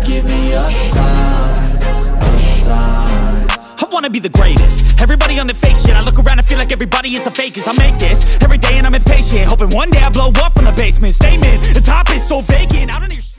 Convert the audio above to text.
give me a sign, a sign. I wanna be the greatest. Everybody on the fake shit. I look around and feel like everybody is the fakest. I make this every day and I'm impatient, hoping one day I blow up from the basement. Statement, the top is so vacant, I don't hear